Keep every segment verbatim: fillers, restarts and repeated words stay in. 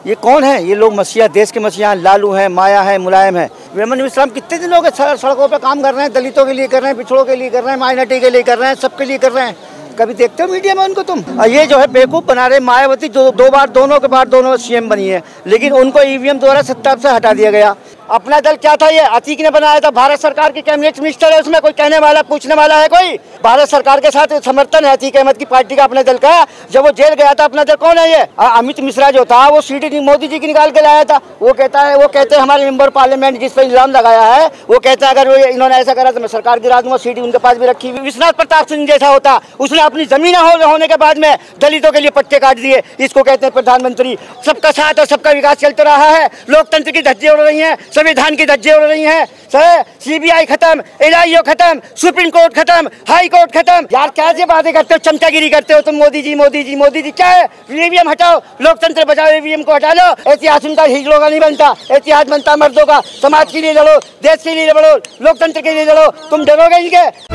ये कौन है? ये लोग मसीहा, देश के मसीहा, लालू हैं, माया है, मुलायम है। वेमन विश्राम कितने दिन हो गए सड़कों पे काम कर रहे हैं, दलितों के लिए कर रहे हैं, पिछड़ों के लिए कर रहे हैं, माइनॉरिटी के लिए कर रहे हैं, सबके लिए कर रहे हैं। कभी देखते हो मीडिया में उनको तुम? और ये जो है बेवकूफ बना रहे मायावती, जो दो बार दोनों के बाद दोनों सीएम बनी है, लेकिन उनको ईवीएम द्वारा सत्ता से हटा दिया गया। अपना दल क्या था? ये अतीक ने बनाया था, भारत सरकार की कैबिनेट मिनिस्टर है, उसमें कोई कहने वाला पूछने वाला है? कोई भारत सरकार के साथ समर्थन है अतीक अहमद की पार्टी का अपने दल का। जब वो जेल गया था, अपना दल कौन है ये? अमित मिश्रा जो था वो सीटी मोदी जी की निकाल के लाया था। वो कहता है वो कहते हैं हमारे मेंबर पार्लियामेंट जिस पर इल्जाम लगाया है, वो कहता है अगर वो इन्होंने ऐसा करा तो मैं सरकार गिरा दूंगा। सीटी उनके पास भी रखी। विश्वनाथ प्रताप सिंह जैसा होता, उसने अपनी जमीन होने के बाद में दलितों के लिए पट्टे काट दिए। इसको कहते हैं प्रधानमंत्री। सबका साथ और सबका विकास चलता रहा है। लोकतंत्र की धज्जियां उड़ रही हैं, संविधान की धज्जियां उड़ रही हैं। सर सीबीआई खत्म, एलआईओ खत्म, सुप्रीम कोर्ट खत्म, हाई कोर्ट खत्म। यार क्या से बातें करते हो, चमचागिरी करते हो तुम? मोदी जी मोदी जी मोदी जी क्या है? ईवीएम हटाओ, लोकतंत्र बचाओ, ईवीएम को हटा लो। इतिहास उनका हिजड़ों का नहीं बनता, इतिहास बनता मर्दों का। समाज के लिए लड़ो, देश के लिए लड़ो, लोकतंत्र के लिए लड़ो। तुम डरोगे इनके?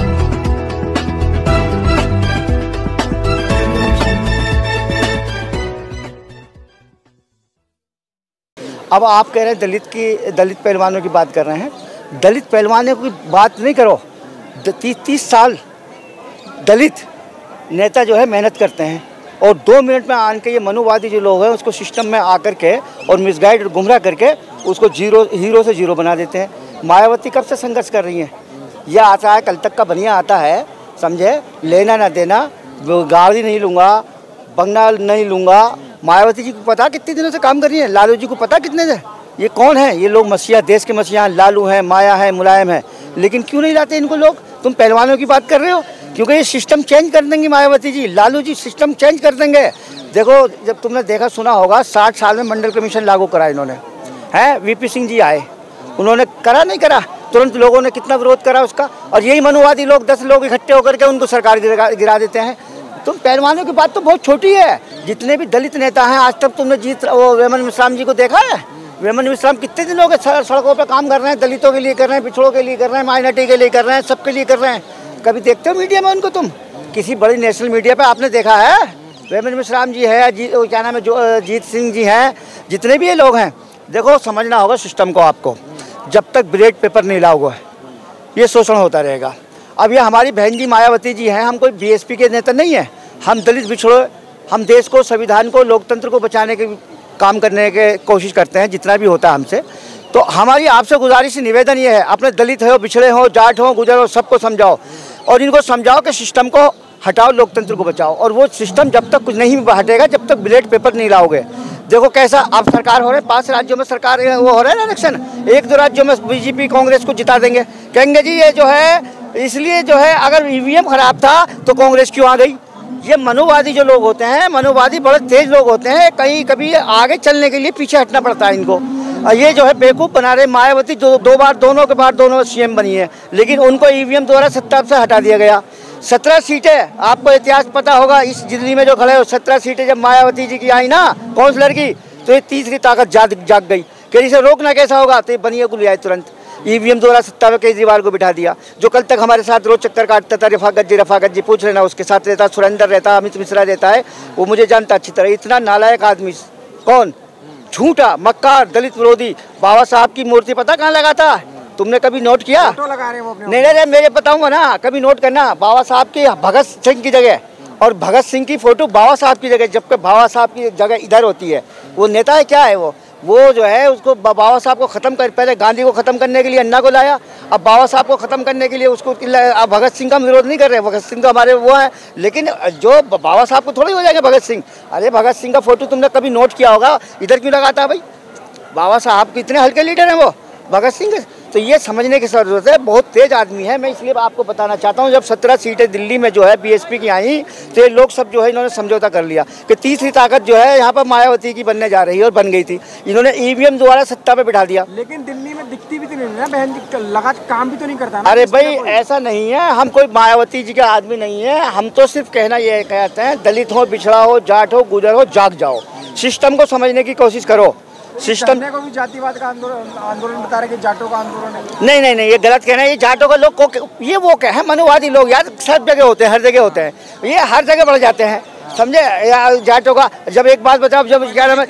अब आप कह रहे हैं दलित की, दलित पहलवानों की बात कर रहे हैं। दलित पहलवानों की बात नहीं करो। तीस तीस साल दलित नेता जो है मेहनत करते हैं और दो मिनट में आन के ये मनुवादी जो लोग हैं उसको सिस्टम में आकर के और मिसगाइड और गुमराह करके उसको जीरो हीरो से जीरो बना देते हैं। मायावती कब से संघर्ष कर रही हैं? यह आता है कल तक का बनिया आता है, समझे? लेना ना देना, गाड़ी नहीं लूँगा, बंगला नहीं लूँगा। मायावती जी को पता कितने दिनों से काम कर रही है, लालू जी को पता कितने से। ये कौन है? ये लोग मसीहा, देश के मसीहा, लालू हैं, माया है, मुलायम है, लेकिन क्यों नहीं लाते इनको लोग? तुम पहलवानों की बात कर रहे हो, क्योंकि ये सिस्टम चेंज कर देंगी मायावती जी, लालू जी सिस्टम चेंज कर देंगे। देखो, जब तुमने देखा सुना होगा साठ साल में मंडल कमीशन लागू करा इन्होंने, है वीपी सिंह जी आए, उन्होंने करा नहीं करा? तुरंत लोगों ने कितना विरोध करा उसका। और यही मनुवादी लोग दस लोग इकट्ठे होकर के उनको सरकार गिरा देते हैं। तुम पहलवानों की बात तो बहुत छोटी है। जितने भी दलित नेता हैं आज तक तुमने जीत वो वेमन विश्राम जी को देखा है? वेमन विश्राम कितने दिन हो गए सड़कों पे काम कर रहे हैं, दलितों के लिए कर रहे हैं, पिछड़ों के लिए कर रहे हैं, माइनॉरिटी के लिए कर रहे हैं, सबके लिए कर रहे हैं। कभी देखते हो मीडिया में उनको तुम? किसी बड़ी नेशनल मीडिया पे आपने देखा है? वेमन विश्राम जी है, जी क्या नाम है, जो जीत सिंह जी हैं, जितने भी ये लोग हैं, देखो समझना होगा सिस्टम को आपको। जब तक ब्रेड पेपर नहीं लाओगे ये शोषण होता रहेगा। अब ये हमारी बहन जी मायावती जी हैं, हम कोई बीएसपी के नेता नहीं है। हम दलित पिछड़े, हम देश को, संविधान को, लोकतंत्र को बचाने के काम करने के कोशिश करते हैं जितना भी होता है हमसे। तो हमारी आपसे गुजारिश निवेदन ये है, अपने दलित हो, पिछड़े हो, जाट हो, गुजर हो, सबको समझाओ और इनको समझाओ कि सिस्टम को हटाओ, लोकतंत्र को बचाओ। और वो सिस्टम जब तक कुछ नहीं हटेगा, जब तक ब्लेड पेपर नहीं लाओगे। देखो कैसा आप सरकार हो रहे, पांच राज्यों में सरकार वो हो रहा है ना इलेक्शन, एक दो राज्यों में बीजेपी कांग्रेस को जिता देंगे। कहेंगे जी ये जो है इसलिए जो है अगर ईवीएम खराब था तो कांग्रेस क्यों आ गई? ये मनुवादी जो लोग होते हैं, मनुवादी बड़े तेज लोग होते हैं, कहीं कभी आगे चलने के लिए पीछे हटना पड़ता है इनको। और ये जो है बेवकूफ़ बना रहे मायावती, जो दो बार दोनों के बाद दोनों सीएम बनी है, लेकिन उनको ईवीएम द्वारा सत्ता से हटा दिया गया। सत्रह सीटें, आपको इतिहास पता होगा, इस दिल्ली में जो खड़े हो, सत्रह सीटें जब मायावती जी की आई ना काउंसलर की, तो ये तीसरी ताकत जाग जाग गई कि इसे रोकना कैसा होगा, तो ये बनिए को ले आए तुरंत ईवीएम द्वारा सत्ता में केजरीवाल को बिठा दिया। जो कल तक हमारे साथ रोज चक्कर काटता था, रफाकत जी रफाकत जी पूछ लेना, उसके साथ रहता सुरेंद्र रहता, अमित मिश्रा रहता है, वो मुझे जानता अच्छी तरह। इतना नालायक आदमी कौन? झूठा, मक्कार, दलित विरोधी। बाबा साहब की मूर्ति पता कहाँ लगाता? तुमने कभी नोट किया? लगा रहे वो नहीं नहीं मेरे बताऊंगा ना, कभी नोट करना। बाबा साहब की भगत सिंह की जगह और भगत सिंह की फोटो बाबा साहब की जगह, जबकि बाबा साहब की जगह इधर होती है। वो नेता है क्या है? वो वो जो है उसको बाबा साहब को ख़त्म कर, पहले गांधी को ख़त्म करने के लिए अन्ना को लाया, अब बाबा साहब को ख़त्म करने के लिए उसको। अब भगत सिंह का विरोध नहीं कर रहे, भगत सिंह तो हमारे वो हैं, लेकिन जो बाबा साहब को थोड़ी हो जाएगा भगत सिंह। अरे भगत सिंह का फोटो तुमने कभी नोट किया होगा, इधर क्यों लगाता है भाई? बाबा साहब कितने हल्के लीडर हैं वो भगत सिंह। तो ये समझने की ज़रूरत है, बहुत तेज आदमी है। मैं इसलिए आपको बताना चाहता हूँ, जब सत्रह सीटें दिल्ली में जो है बीएसपी की आई, तो ये लोग सब जो है इन्होंने समझौता कर लिया कि तीसरी ताकत जो है यहाँ पर मायावती की बनने जा रही है, और बन गई थी। इन्होंने ईवीएम द्वारा सत्ता पे बिठा दिया। लेकिन दिल्ली में दिखती भी तो नहीं है बहन, लगा काम भी तो नहीं करता ना। अरे भाई ऐसा नहीं है, हम कोई मायावती जी का आदमी नहीं है। हम तो सिर्फ कहना ये कहते हैं, दलित हो, पिछड़ा हो, जाट हो, गुजर हो, जाग जाओ, सिस्टम को समझने की कोशिश करो। सिस्टम को भी जातिवाद का आंदोलन आंदोलन बता रहे कि जाटों का आंदोलन है। नहीं नहीं नहीं, ये गलत कहना है। ये जाटों का लोग को, ये वो क्या है, मनुवादी लोग यार सब जगह होते हैं, हर जगह होते हैं, ये हर जगह बढ़ जाते हैं। समझे, जाटों का। जब एक बात बताओ, जब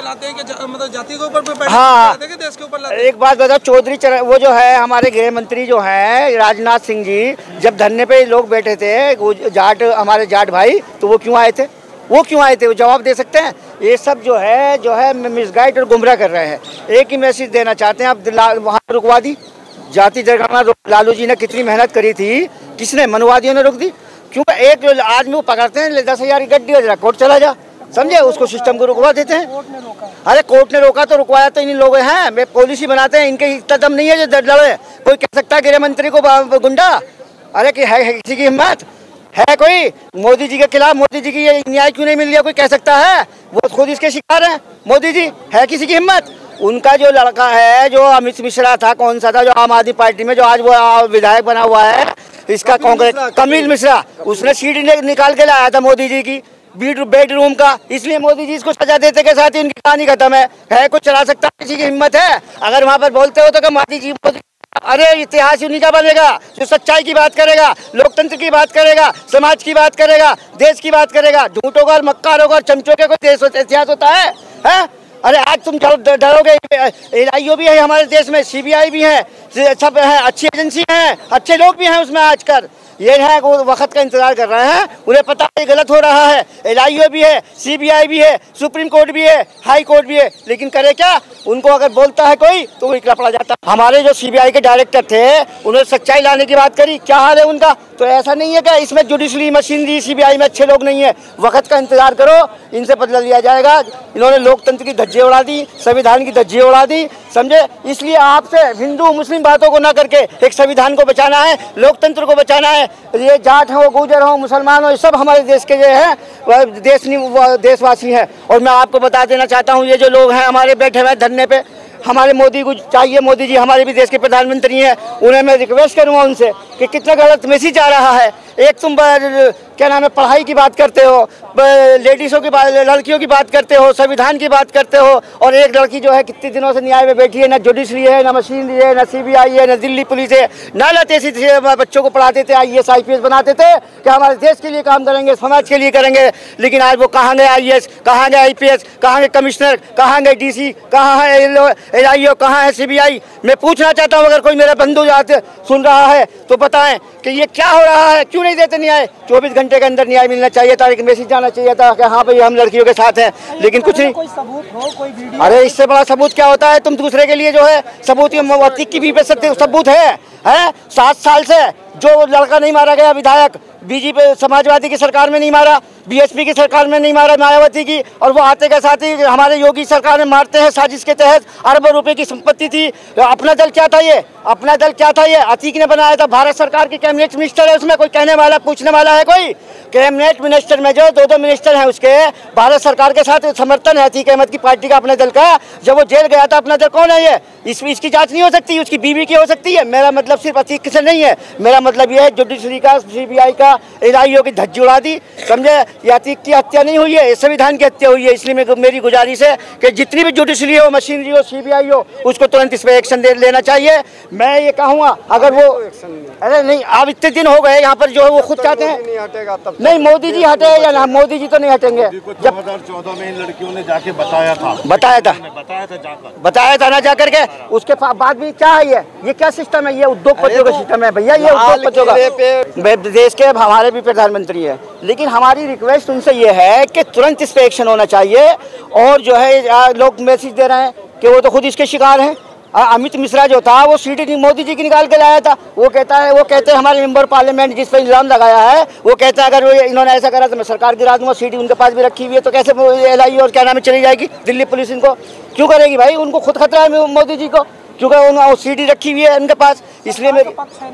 मतलब जाति के ऊपर, हाँ देश के ऊपर एक बात बताओ, चौधरी वो जो है हमारे गृह मंत्री जो हैं राजनाथ सिंह जी, जब धरने पे लोग बैठे थे जाट, हमारे जाट भाई, तो वो क्यों आए थे? वो क्यों आए थे? वो जवाब दे सकते हैं? ये सब जो है जो है मिसगाइड और गुमराह कर रहे हैं। एक ही मैसेज देना चाहते हैं, आप वहाँ रुकवा दी जाति जनगणना। लालू जी ने कितनी मेहनत करी थी, किसने? मनुवादियों ने रोक दी। क्यों? एक आदमी को पकड़ते हैं, दस हजार की गड्डी हो जरा कोर्ट चला जा, समझे, उसको सिस्टम को रुकवा देते हैं। अरे कोर्ट ने रोका तो रुकवाया तो इन लोग हैं, वे पॉलिसी बनाते हैं, इनके इतना दम नहीं है जो लड़े। कोई कह सकता है गृह मंत्री को गुंडा? अरे कि है किसी की हिम्मत है कोई? मोदी जी के खिलाफ, मोदी जी की ये न्याय क्यों नहीं मिल रहा, कोई कह सकता है? वो खुद इसके शिकार हैं। मोदी जी, है किसी की हिम्मत? उनका जो लड़का है, जो अमित मिश्रा था, कौन सा था, जो आम आदमी पार्टी में, जो आज वो विधायक बना हुआ है, इसका कांग्रेस, कमिल मिश्रा, उसने सीट निकाल के लाया था मोदी जी की बेडरूम का, इसलिए मोदी जी इसको सजा देते के साथ ही उनकी कहानी खत्म है। है कुछ चला सकता है? किसी की हिम्मत है? अगर वहाँ पर बोलते हो तो क्या मोदी जी, अरे इतिहास उन्हीं का बनेगा जो सच्चाई की बात करेगा, लोकतंत्र की बात करेगा, समाज की बात करेगा, देश की बात करेगा। झूठों का और मक्कारों का और चमचों के कोई देश इतिहास होता है? हैं? अरे आज तुम डरोगे, एल आई ओ भी है हमारे देश में, सी बी आई भी है, सब है, अच्छी एजेंसी हैं, अच्छे लोग भी हैं उसमें। आजकल ये है वो वक्त का इंतजार कर रहे हैं, उन्हें पता है गलत हो रहा है। एल आई ओ भी है, सी बी आई भी है, सुप्रीम कोर्ट भी है, हाई कोर्ट भी है, लेकिन करे क्या? उनको अगर बोलता है कोई तो वो इकला पड़ा जाता है। हमारे जो सी बी आई के डायरेक्टर थे, उन्होंने सच्चाई लाने की बात करी, क्या हाल है उनका? तो ऐसा नहीं है क्या इसमें judiciary machinery C B I में अच्छे लोग नहीं है? वक्त का इंतजार करो, इनसे बदला लिया जाएगा। इन्होंने लोकतंत्र की धज्जियां उड़ा दी, संविधान की धज्जियां उड़ा दी, समझे। इसलिए आपसे हिंदू मुस्लिम बातों को ना करके एक संविधान को बचाना है, लोकतंत्र को बचाना है। ये जाट हो, गुजर हो, मुसलमान हो, ये सब हमारे देश के जो है देश देशवासी हैं। और मैं आपको बता देना चाहता हूँ, ये जो लोग हैं हमारे बैठे हुए धरने पे, हमारे मोदी को चाहिए, मोदी जी हमारे भी देश के प्रधानमंत्री हैं, उन्हें मैं रिक्वेस्ट करूँगा उनसे कि कितना गलत मैसेज आ रहा है। एक तुम क्या नाम है, पढ़ाई की बात करते हो, लेडीज़ों की बात, लड़कियों की बात करते हो, संविधान की बात करते हो, और एक लड़की जो है कितने दिनों से न्याय में बैठी है, ना जुडिशरी है, ना मशीनरी है, ना सी बी आई है, ना दिल्ली पुलिस है, ना लाते से बच्चों को पढ़ाते थे, I A S I P S बनाते थे कि हमारे देश के लिए काम करेंगे, समाज के लिए करेंगे। लेकिन आज वो कहाँ गए आई ए एस, कहाँ गए आई पी एस, कहाँ गए कमिश्नर, कहाँ गए डी सी, कहाँ है एल आई ओ, कहाँ है सी बी आई? मैं पूछना चाहता हूँ, अगर कोई मेरा बंधु जाते सुन रहा है तो बताएं कि ये क्या हो रहा है, क्यों नहीं देते न्याय? चौबीस घंटे के अंदर न्याय मिलना चाहिए था, एक मैसेज जाना चाहिए था कि हाँ भाई हम लड़कियों के साथ हैं, लेकिन कुछ नहीं। कोई सबूत हो, कोई वीडियो? अरे इससे बड़ा सबूत क्या होता है? तुम दूसरे के लिए जो है सबूत, की भी सबूत है, है? सात साल से जो लड़का नहीं मारा गया विधायक, बीजेपी समाजवादी की सरकार में नहीं मारा, बी एस पी की सरकार में नहीं मारा, मायावती की, और वो आते के साथ ही हमारे योगी सरकार में मारते हैं साजिश के तहत। अरबों रुपए की संपत्ति थी। अपना दल क्या था? ये अपना दल क्या था? ये अतीक ने बनाया था, भारत सरकार की कैबिनेट मिनिस्टर है उसमें। कोई कहने वाला, पूछने वाला है कोई? कैबिनेट मिनिस्टर में जो दो दो मिनिस्टर हैं उसके, भारत सरकार के साथ समर्थन है अतीक अहमद की पार्टी का, अपने दल का। जब वो जेल गया था, अपना दल कौन है ये? इस इसकी जांच नहीं हो सकती? उसकी बीवी की हो सकती है? मेरा मतलब सिर्फ अतीक से नहीं है, मेरा मतलब ये है जुडिशरी का, सी बी आई का, एल आई ओ की धज्जी उड़ा दी, समझे। ये अतीक की हत्या नहीं हुई है, संविधान की हत्या हुई है। इसलिए मेरी गुजारिश है कि जितनी भी जुडिशरी हो, मशीनरी हो, सी बी आई हो, उसको तुरंत इस पर एक्शन दे लेना चाहिए। मैं ये कहूँगा, अगर वो अरे नहीं, अब इतने दिन हो गए यहाँ पर जो है वो खुद चाहते हैं नहीं हटेगा तब नहीं मोदी जी हटे या ना, मोदी जी तो नहीं हटेंगे। जब दो हज़ार चौदह में इन लड़कियों ने जाके बताया था बताया था बताया था जाकर बताया था ना जाकर के, उसके बाद भी क्या है? ये ये क्या सिस्टम है? ये उद्योगपतियों का सिस्टम है भैया, ये उद्योगपतियों का। देश के हमारे भी प्रधानमंत्री है, लेकिन हमारी रिक्वेस्ट उनसे ये है कि तुरंत इस पे एक्शन होना चाहिए। और जो है लोग मैसेज दे रहे हैं कि वो तो खुद इसके शिकार हैं। अमित मिश्रा जो था वो सीट मोदी जी की निकाल के लाया था। वो कहता है वो कहते हैं हमारे मेंबर पार्लियामेंट जिस पर इल्जाम लगाया है, वो कहता है अगर वो इन्होंने ऐसा करा तो मैं सरकार गिरा दूंगा। सीट उनके पास भी रखी हुई है, तो कैसे एल आई और क्या नाम है चली जाएगी? दिल्ली पुलिस इनको क्यों करेगी भाई? उनको खुद खतरा है मोदी जी को, क्योंकि उन्होंने सीट रखी हुई है उनके पास। इसलिए मेरी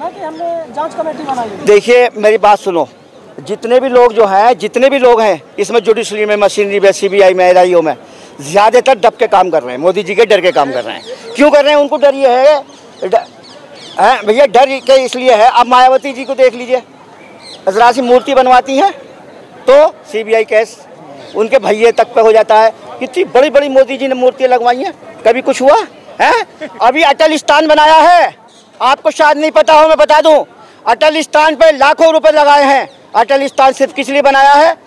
जांच कमेटी बनाई। देखिए मेरी बात सुनो, जितने भी लोग जो हैं जितने भी लोग हैं इसमें जुडिशरी में, मशीनरी में, सी बी आई में, एल आई ओ में, ज़्यादातर दब के काम कर रहे हैं, मोदी जी के डर के काम कर रहे हैं। क्यों कर रहे हैं? उनको डर ये है भैया, डर के इसलिए है। अब मायावती जी को देख लीजिए, जरा सी मूर्ति बनवाती हैं तो सी बी आई केस उनके भैये तक पे हो जाता है। कितनी बड़ी बड़ी मोदी जी ने मूर्तियाँ लगवाई हैं, कभी कुछ हुआ है? अभी अटल स्थान बनाया है, आपको शायद नहीं पता हो, मैं बता दूँ। अटल स्थान पर लाखों रुपये लगाए हैं। अटल स्थान सिर्फ किस लिए बनाया है?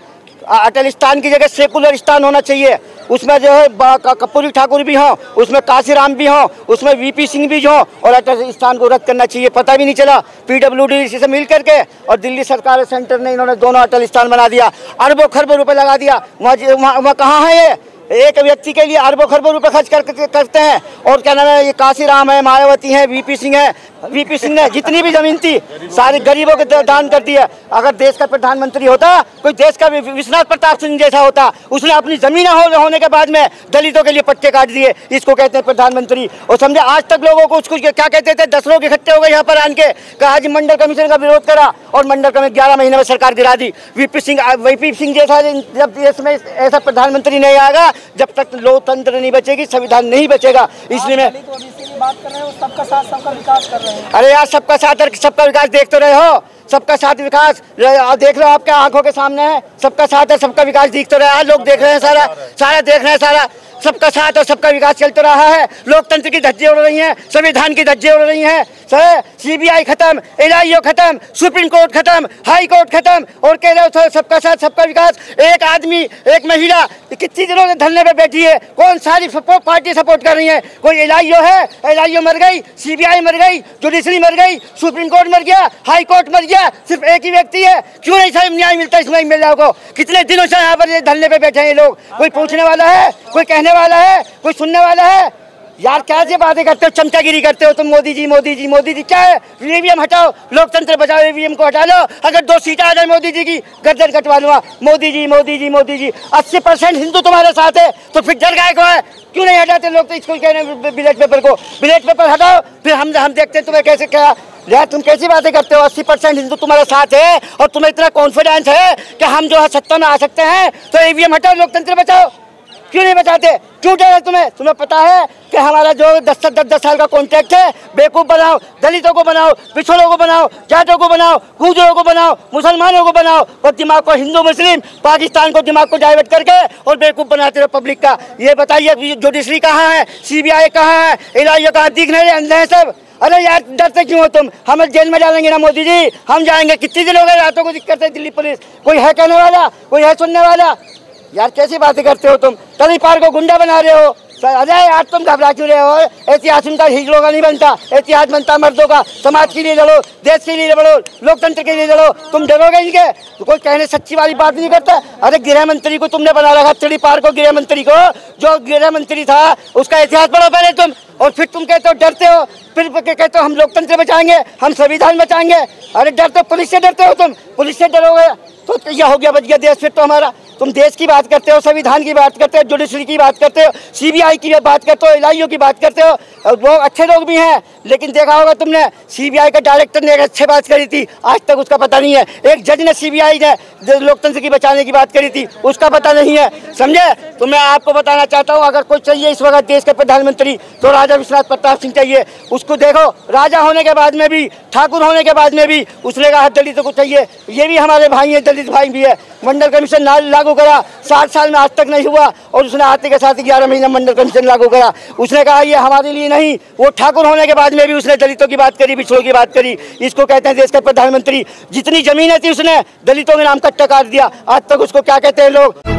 अटलिस्तान की जगह सेकुलरिस्तान होना चाहिए। उसमें जो है कर्पूरी ठाकुर भी हों, उसमें काशीराम भी हों, उसमें वीपी सिंह भी हों, और अटलिस्तान को रद्द करना चाहिए। पता भी नहीं चला पीडब्ल्यूडी से मिल करके और दिल्ली सरकार सेंटर ने इन्होंने दोनों अटलिस्तान बना दिया। अरबों खरबों रुपए लगा दिया। वहाँ वहाँ कहाँ है ये? एक व्यक्ति के लिए अरबों खरबों रुपए खर्च कर, कर, करते हैं। और क्या नाम है, ये काशीराम है, मायावती है, वीपी सिंह है। वीपी सिंह ने जितनी भी जमीन थी सारी गरीबों के दान कर दी है। अगर देश का प्रधानमंत्री होता, कोई देश का विश्वनाथ प्रताप सिंह जैसा होता, उसने अपनी जमीन हो, होने के बाद में दलितों के लिए पट्टे काट दिए। इसको कहते हैं प्रधानमंत्री। और समझे आज तक लोगों को उसको क्या कहते थे, दस लोग इकट्ठे हो गए यहाँ पर आन के, कहा जी मंडल कमीशन का विरोध करा और मंडल कमीशन ग्यारह महीने में सरकार गिरा दी। वीपी सिंह वीपी सिंह जैसा जब देश में ऐसा प्रधानमंत्री नहीं आएगा, जब तक लोकतंत्र नहीं बचेगी, संविधान नहीं बचेगा। इसलिए मैं बात कर रहे हो, सबका साथ सबका विकास कर रहे हैं। अरे यार सबका साथ और सबका विकास देख तो रहे हो। सबका साथ विकास देख लो, आपके आंखों के सामने है। सबका साथ और सबका विकास दिख तो रहा है। लोग देख रहे हैं, सारा सारा देख रहे हैं। सारा सबका साथ और सबका विकास चल तो रहा है। लोकतंत्र की धज्जियां उड़ रही हैं, संविधान की धज्जियां उड़ रही हैं। सर सीबीआई खत्म, एलआईओ खत्म, सुप्रीम कोर्ट खत्म, हाई कोर्ट खत्म, और कह रहे हो सबका साथ सबका विकास। एक आदमी, एक महिला कितनी दिनों से धरने पे बैठी है, कौन सारी पार्टी सपोर्ट कर रही है? कोई एलआईओ है, एलआईओ मर गई, सीबीआई मर गई, जुडिशरी मर गई, सुप्रीम कोर्ट मर गया, हाई कोर्ट मर गया, सिर्फ एक ही व्यक्ति है। क्यों नहीं साहब न्याय मिलता इसमें महिलाओं को? कितने दिनों से यहाँ पर धरने पे बैठे हैं ये लोग? कोई पूछने वाला है? कोई कहने वाला है? कोई सुनने वाला है? यार क्या से बातें करते हो, चमचागिरी करते हो तुम। मोदी जी मोदी जी मोदी जी क्या है? ईवीएम हटाओ, लोकतंत्र बचाओ, ईवीएम को हटा लो। अगर दो सीटें आ जाए मोदी जी की, गर्दन कटवा लूंगा। मोदी जी मोदी जी मोदी जी अस्सी परसेंट हिंदू तुम्हारे साथ है, तो फिर डर गाय को है? क्यों नहीं हटाते लोग? तो इसको कह रहे हैं बैलेट पेपर को, बैलेट पेपर हटाओ, फिर हम हम देखते हैं तुम्हें कैसे क्या। यार तुम कैसी बातें करते हो? अस्सी परसेंट हिंदू तुम्हारे साथ है और तुम्हें इतना कॉन्फिडेंस है कि हम जो है सत्ता में आ सकते हैं, तो ईवीएम हटाओ, लोकतंत्र बचाओ। क्यों नहीं बचाते? क्यों डर है तुम्हें? तुम्हें पता है कि हमारा जो दस दस दस साल का कॉन्ट्रैक्ट है, बेवकूफ़ बनाओ, दलितों को बनाओ, पिछड़ों को बनाओ, जाटों को बनाओ, गुजरों को बनाओ, मुसलमानों को बनाओ, और दिमाग को हिंदू मुस्लिम पाकिस्तान को दिमाग को डाइवर्ट करके और बेवकूफ़ बनाते रहो पब्लिक का। ये बताइए जुडिशरी कहाँ है, सीबीआई कहाँ है, एलआईओ कहाँ? दिख नहीं रहे, अंधे हैं सब। अरे यार डरते क्यों हो तुम? हमें जेल में डालेंगे ना मोदी जी, हम जाएंगे। कितनी दिन हो गए रातों को दिक्कत है दिल्ली पुलिस? कोई है कहने वाला? कोई है सुनने वाला? यार कैसी बातें करते हो तुम? तभी पार को गुंडा बना रहे हो। अरे यार तुम घबरा क्यों रहे हो? इतिहास उनका हिजड़ों का नहीं बनता, इतिहास बनता मर्दों का। समाज के लिए लड़ो, देश के लिए लड़ो, लोकतंत्र के लिए लड़ो। तुम डरोगे इनके? तो कोई कहने सच्ची वाली बात नहीं करता। अरे गृह मंत्री को तुमने बना रखा, तड़ी पार को गृह मंत्री को, जो गृह मंत्री था उसका इतिहास पढ़ो पहले तुम, और फिर तुम कहते हो डरते हो, फिर कहते हो हम लोकतंत्र बचाएंगे, हम संविधान बचाएंगे। अरे डरते हो, पुलिस से डरते हो तुम? पुलिस से डरोगे तो यह हो गया, बच गया देश फिर तो हमारा। तुम देश की बात करते हो, संविधान की बात करते हो, जुडिशरी की बात करते हो, सीबीआई की बात करते हो, एलआईओ की बात करते हो। वो अच्छे लोग भी हैं, लेकिन देखा होगा तुमने सीबीआई का डायरेक्टर ने एक अच्छी बात करी थी, आज तक उसका पता नहीं है। एक जज ने सीबीआई ने लोकतंत्र की बचाने की बात करी थी, उसका पता नहीं है। समझे? तो मैं आपको बताना चाहता हूँ, अगर कोई चाहिए इस वक्त देश के प्रधानमंत्री, तो राजा विश्वनाथ प्रताप सिंह चाहिए। उसको देखो, राजा होने के बाद में भी, ठाकुर होने के बाद में भी उसने कहा दलितों को चाहिए। ये भी हमारे भाई हैं, दलित भाई भी है। मंडल कमीशन लागू करा, साठ साल में आज तक नहीं हुआ, और उसने आते के साथ ग्यारह महीने मंडल कमीशन लागू करा। उसने कहा ये हमारे लिए नहीं, वो ठाकुर होने के बाद में भी उसने दलितों की बात करी, पिछड़ों की बात करी। इसको कहते हैं देश का प्रधानमंत्री। जितनी जमीनें थी उसने दलितों के नाम कट्टा काट दिया। आज तक उसको क्या कहते हैं लोग?